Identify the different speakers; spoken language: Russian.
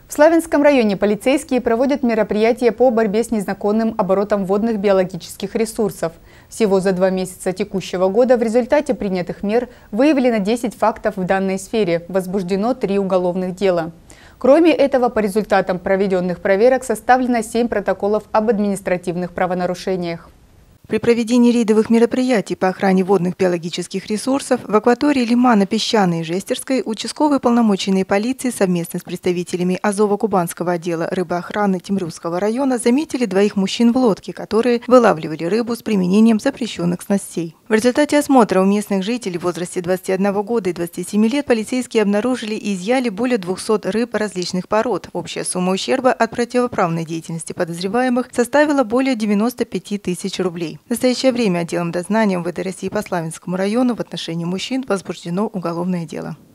Speaker 1: В Славянском районе полицейские проводят мероприятия по борьбе с незаконным оборотом водных биологических ресурсов. Всего за 2 месяца текущего года в результате принятых мер выявлено 10 фактов в данной сфере, возбуждено 3 уголовных дела. Кроме этого, по результатам проведенных проверок составлено 7 протоколов об административных правонарушениях.
Speaker 2: При проведении рейдовых мероприятий по охране водных биологических ресурсов в акватории лимана Песчаной и Жестерской участковые уполномоченные полиции совместно с представителями Азово-Кубанского отдела рыбоохраны Темрюзского района заметили 2 мужчин в лодке, которые вылавливали рыбу с применением запрещенных снастей. В результате осмотра у местных жителей в возрасте 21 года и 27 лет полицейские обнаружили и изъяли более 200 рыб различных пород. Общая сумма ущерба от противоправной деятельности подозреваемых составила более 95 тысяч рублей. В настоящее время отделом дознания МВД России по Славянскому району в отношении мужчин возбуждено уголовное дело.